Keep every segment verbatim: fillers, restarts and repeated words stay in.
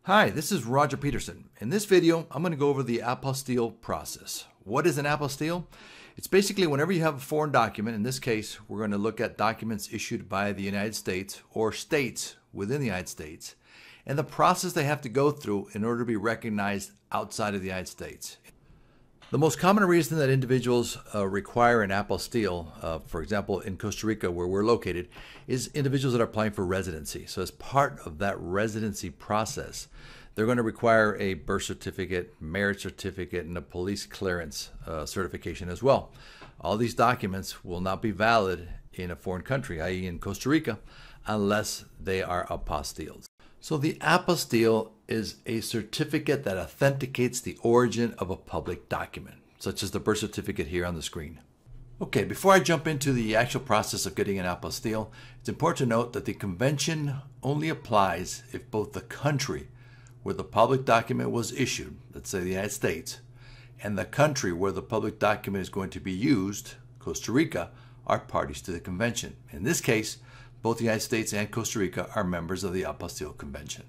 Hi, this is Roger Peterson. In this video, I'm going to go over the apostille process. What is an apostille? It's basically whenever you have a foreign document. In this case, we're going to look at documents issued by the United States or states within the United States and the process they have to go through in order to be recognized outside of the United States. The most common reason that individuals uh, require an apostille, uh, for example, in Costa Rica, where we're located, is individuals that are applying for residency. So as part of that residency process, they're going to require a birth certificate, marriage certificate, and a police clearance uh, certification as well. All these documents will not be valid in a foreign country, that is in Costa Rica, unless they are apostilled. So the apostille is a certificate that authenticates the origin of a public document, such as the birth certificate here on the screen. Okay, before I jump into the actual process of getting an apostille, it's important to note that the convention only applies if both the country where the public document was issued, let's say the United States, and the country where the public document is going to be used, Costa Rica, are parties to the convention. In this case, both the United States and Costa Rica are members of the Apostille Convention.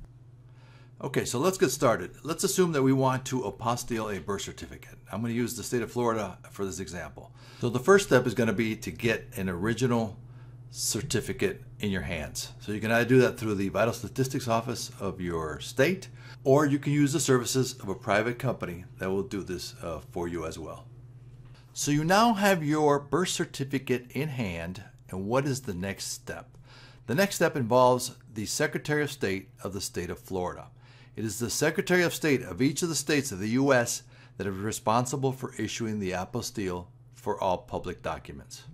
Okay, so let's get started. Let's assume that we want to apostille a birth certificate. I'm going to use the state of Florida for this example. So the first step is going to be to get an original certificate in your hands. So you can either do that through the Vital Statistics Office of your state, or you can use the services of a private company that will do this uh, for you as well. So you now have your birth certificate in hand. And what is the next step? The next step involves the Secretary of State of the state of Florida. It is the Secretary of State of each of the states of the U S that is responsible for issuing the apostille for all public documents.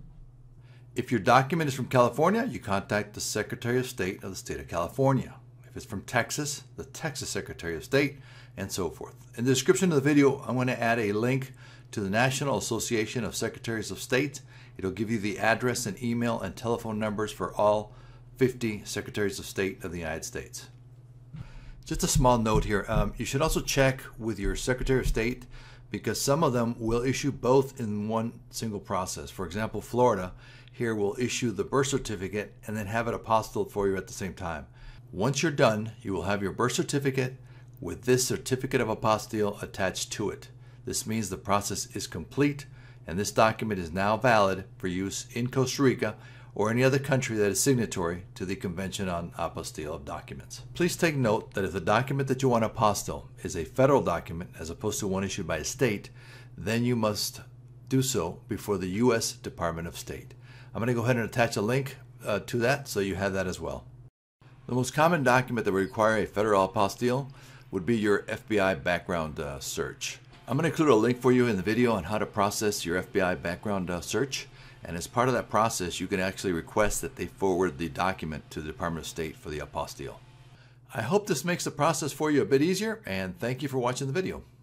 If your document is from California, you contact the Secretary of State of the state of California. If it's from Texas, the Texas Secretary of State, and so forth. In the description of the video, I'm going to add a link to the National Association of Secretaries of State. It'll give you the address and email and telephone numbers for all fifty Secretaries of State of the United States. Just a small note here, um, you should also check with your Secretary of State because some of them will issue both in one single process. For example, Florida here will issue the birth certificate and then have it apostilled for you at the same time. Once you're done, you will have your birth certificate with this certificate of apostille attached to it. This means the process is complete and this document is now valid for use in Costa Rica or any other country that is signatory to the Convention on Apostille of Documents. Please take note that if the document that you want to apostille is a federal document as opposed to one issued by a state, then you must do so before the U S Department of State. I'm going to go ahead and attach a link uh, to that so you have that as well. The most common document that would require a federal apostille would be your F B I background uh, search. I'm going to include a link for you in the video on how to process your F B I background uh, search. And as part of that process, you can actually request that they forward the document to the Department of State for the apostille. I hope this makes the process for you a bit easier, and thank you for watching the video.